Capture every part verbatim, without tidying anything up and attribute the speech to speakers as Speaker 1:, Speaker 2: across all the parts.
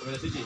Speaker 1: Mana suci?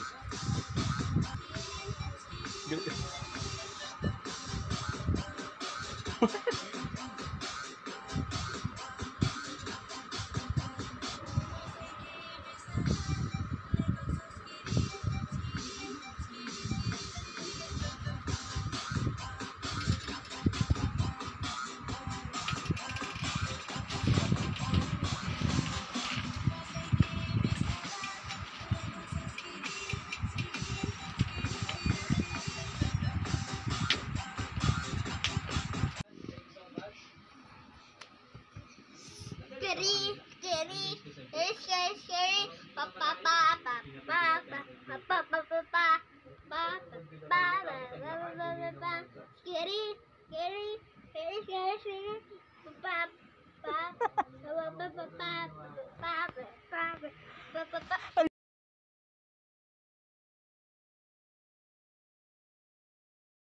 Speaker 2: Skirii, Skirii, Skirii, Skirii, pa pa pa pa pa pa pa pa pa pa pa pa pa pa Skirii, Skirii, Skirii, Skirii, Skirii, pa pa pa pa pa pa pa pa pa pa pa pa